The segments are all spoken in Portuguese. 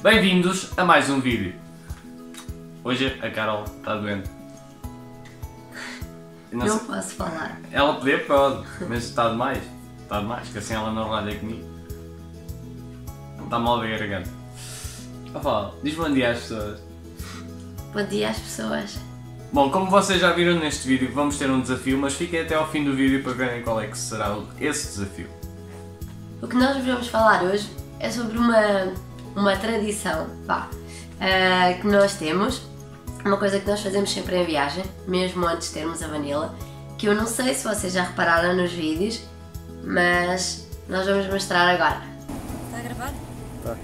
Bem-vindos a mais um vídeo. Hoje a Carol está doente. Não posso falar. Ela pode, mas está demais. Está demais, que assim ela não ralha comigo. Está mal da garganta. Diz bom dia às pessoas. Bom dia às pessoas. Bom, como vocês já viram neste vídeo, vamos ter um desafio, mas fiquem até ao fim do vídeo para verem qual é que será esse desafio. O que nós vamos falar hoje é sobre uma tradição que nós temos, uma coisa que nós fazemos sempre em viagem, mesmo antes de termos a Vanilla, que eu não sei se vocês já repararam nos vídeos, mas nós vamos mostrar agora. Está a gravar? Tá.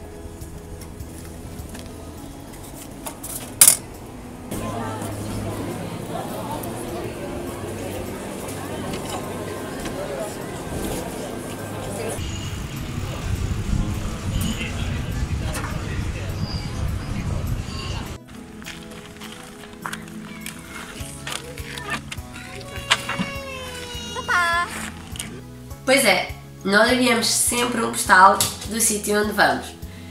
Pois é, nós enviamos sempre um postal do sítio onde vamos,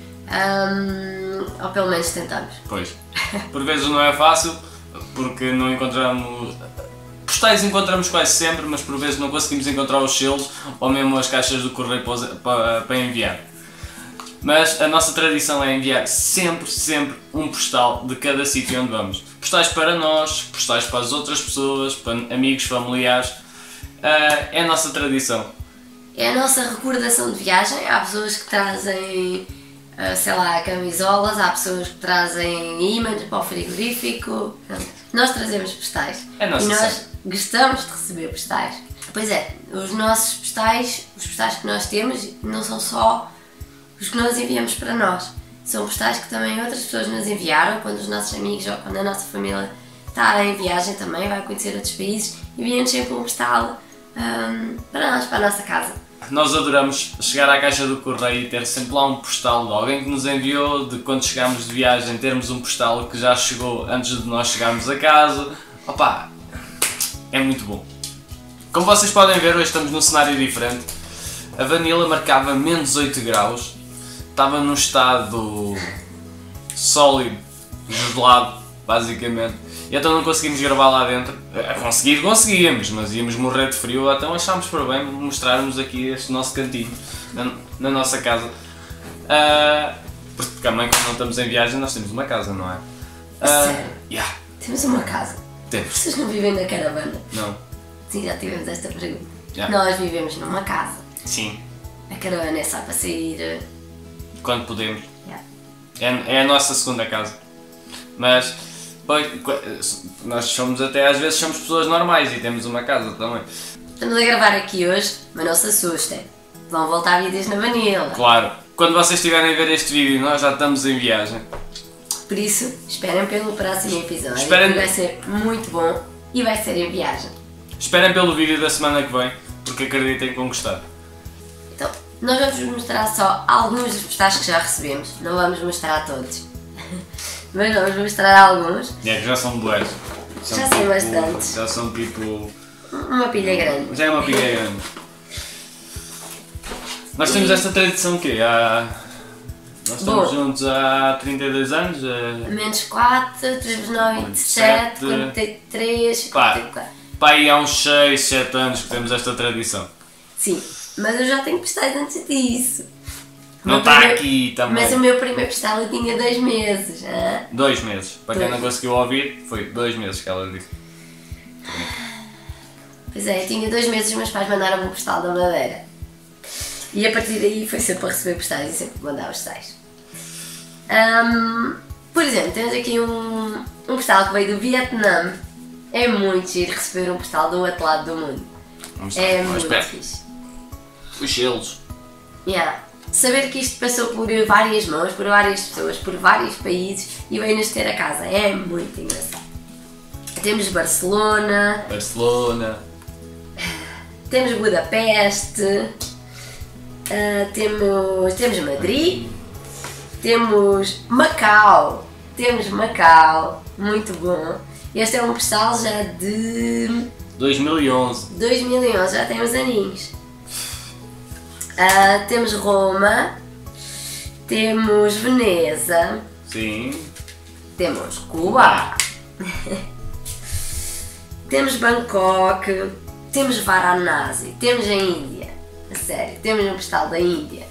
ou pelo menos tentamos. Pois, por vezes não é fácil, porque não encontramos... Postais encontramos quase sempre, mas por vezes não conseguimos encontrar os selos ou mesmo as caixas do correio para enviar. Mas a nossa tradição é enviar sempre um postal de cada sítio onde vamos. Postais para nós, postais para as outras pessoas, para amigos, familiares. É a nossa tradição. É a nossa recordação de viagem. Há pessoas que trazem, sei lá, camisolas, há pessoas que trazem ímãs para o frigorífico. Nós trazemos postais. É nossa e nós sorte. gostamos de receber postais. Pois é, os nossos postais, os postais que nós temos, não são só os que nós enviamos para nós. São postais que também outras pessoas nos enviaram, quando os nossos amigos ou quando a nossa família está em viagem também, vai conhecer outros países, enviam-nos sempre um postal para nós, para a nossa casa. Nós adoramos chegar à caixa do correio e ter sempre lá um postal de alguém que nos enviou, de quando chegámos de viagem termos um postal que já chegou antes de nós chegarmos a casa. É muito bom. Como vocês podem ver, hoje estamos num cenário diferente. A Vanilla marcava menos 8 graus, estava num estado sólido, gelado, basicamente. E então não conseguimos gravar lá dentro. Conseguíamos, mas íamos morrer de frio, então achámos por bem mostrarmos aqui este nosso cantinho, na nossa casa. Porque também quando não estamos em viagem nós temos uma casa, não é? Sério? Yeah. Temos uma casa. Temos. Vocês não vivem na caravana? Não. Sim, já tivemos esta pergunta. Yeah. Nós vivemos numa casa. Sim. A caravana é só para sair. Quando podemos. Yeah. É a nossa segunda casa. Mas nós somos às vezes somos pessoas normais e temos uma casa também. Estamos a gravar aqui hoje, mas não se assustem. Vão voltar vídeos na Vanilla. Claro. Quando vocês estiverem a ver este vídeo, nós já estamos em viagem. Por isso, esperem pelo próximo episódio. Esperem. Que vai ser muito bom e vai ser em viagem. Esperem pelo vídeo da semana que vem, porque acreditem que vão gostar. Então, nós vamos mostrar só alguns dos postais que já recebemos. Não vamos mostrar todos. Mas vamos mostrar alguns. Que já são boas. Já são bastantes. Já são tipo... Uma pilha grande. Já é uma pilha grande. Nós temos esta tradição que nós estamos juntos há 32 anos. Menos 4, 3, 9, 27, 43, 44. Aí há uns 6, 7 anos que temos esta tradição. Sim, mas eu já tenho postais antes disso. Não está aqui também. Mas o meu primeiro postal eu tinha 2 meses. 2 meses. Para quem não conseguiu ouvir, foi 2 meses que ela disse. Pois é, eu tinha 2 meses e os meus pais mandaram-me um postal da Madeira. E a partir daí foi sempre para receber postais e sempre mandava postais. Por exemplo, temos aqui um postal que veio do Vietnã. É muito giro receber um postal do outro lado do mundo. É muito fixe. Os selos. Saber que isto passou por várias mãos, por várias pessoas, por vários países e veio-nos ter a casa é muito engraçado. Temos Barcelona. Temos Budapeste. Temos Madrid. Temos Macau. Muito bom. Este é um postal já de 2011. 2011, já tem uns aninhos. Temos Roma, Temos Veneza. Sim. Temos Cuba. Temos Bangkok. Temos Varanasi. Temos a Índia. A sério, temos um postal da Índia.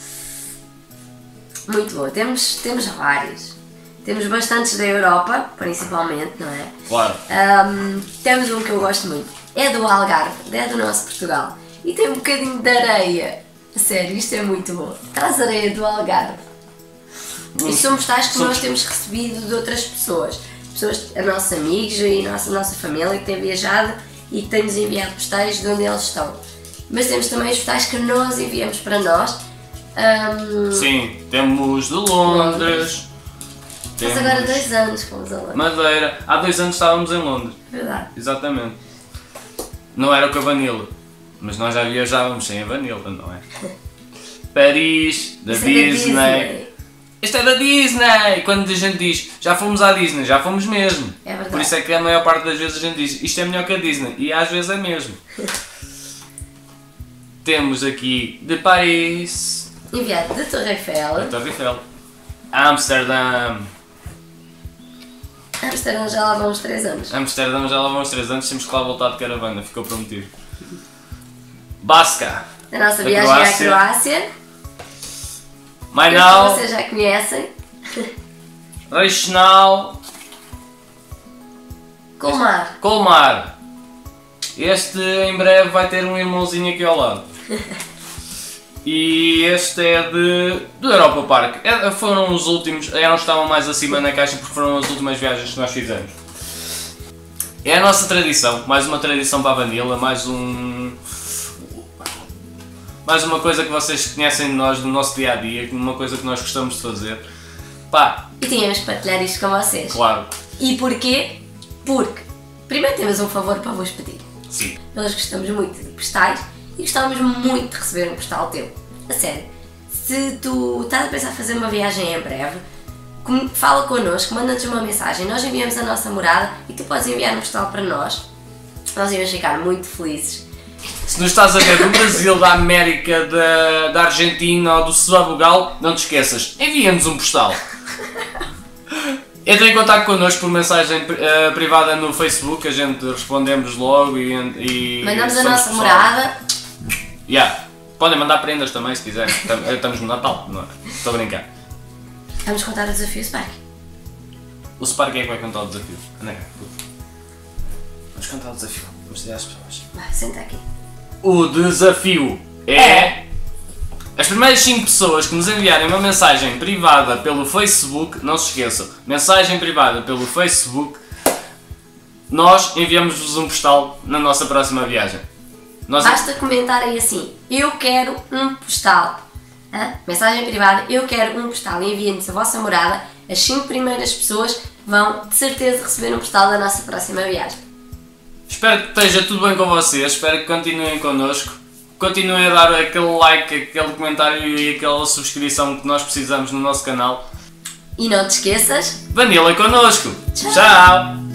Muito bom. Temos vários. Temos bastantes da Europa, principalmente, não é? Claro. Temos um que eu gosto muito. É do Algarve, é do nosso Portugal. E tem um bocadinho de areia. A sério, isto é muito bom. Traz areia do Algarve. Isto são postais que nós temos recebido de outras pessoas. Pessoas, nossos amigos e a nossa família que têm viajado e que têm-nos enviado postais de onde eles estão. Mas temos também os postais que nós enviamos para nós. Sim, temos de Londres. Faz agora 2 anos que fomos a Londres. Madeira. Há 2 anos estávamos em Londres. Verdade. Exatamente. Não era com a Vanilla, mas nós já viajávamos sem a Vanilla, não é? Paris, da Isso é Disney. Isto é da Disney! Quando a gente diz já fomos à Disney, já fomos mesmo. É verdade. Por isso é que a maior parte das vezes a gente diz isto é melhor que a Disney. E às vezes é mesmo. Temos aqui de Paris. Enviado de Torre Eiffel. A Torre Eiffel. Amsterdã. Amsterdão já lá vão uns 3 anos. Amsterdã já lá vão uns 3 anos, temos que lá voltar de caravana, ficou prometido. Basca. A nossa Da viagem à Croácia. Mainau. Que vocês já conhecem. Reichenau. Colmar. Colmar. Este em breve vai ter um irmãozinho aqui ao lado. E este é de Europa Park. Foram os últimos, não estavam mais acima na caixa porque foram as últimas viagens que nós fizemos. É a nossa tradição, mais uma tradição para a Vanilla, mais uma coisa que vocês conhecem de nós, do nosso dia a dia, uma coisa que nós gostamos de fazer. Pá, E tínhamos que partilhar isto com vocês. claro, E porquê? Porque primeiro temos um favor para vos pedir. sim. Nós gostamos muito de postais e gostávamos muito de receber um postal teu. A sério. Se tu estás a pensar fazer uma viagem em breve, fala connosco, manda-nos uma mensagem, nós enviamos a nossa morada e tu podes enviar um postal para nós. Nós íamos ficar muito felizes. Se nos estás a ver do Brasil, da América, da Argentina ou do Senegal, não te esqueças, envia-nos um postal. Entre em contato connosco por mensagem privada no Facebook, a gente respondemos logo e Mandamos a somos nossa pessoal. morada. Podem mandar prendas também se quiserem, estamos no Natal, não é? Estou a brincar. Vamos contar o desafio Spark. O Spark é que vai contar o desafio. Anda cá. Vamos contar o desafio, vamos dizer às pessoas. Vai, senta aqui. O desafio é as primeiras 5 pessoas que nos enviarem uma mensagem privada pelo Facebook, não se esqueçam, mensagem privada pelo Facebook, nós enviamos-vos um postal na nossa próxima viagem. Basta comentarem assim, eu quero um postal. Mensagem privada, eu quero um postal. E enviem-nos a vossa morada. As 5 primeiras pessoas vão de certeza receber um postal da nossa próxima viagem. Espero que esteja tudo bem com vocês, espero que continuem connosco. Continuem a dar aquele like, aquele comentário e aquela subscrição que nós precisamos no nosso canal. E não te esqueças, Vanilla connosco! Tchau. Tchau.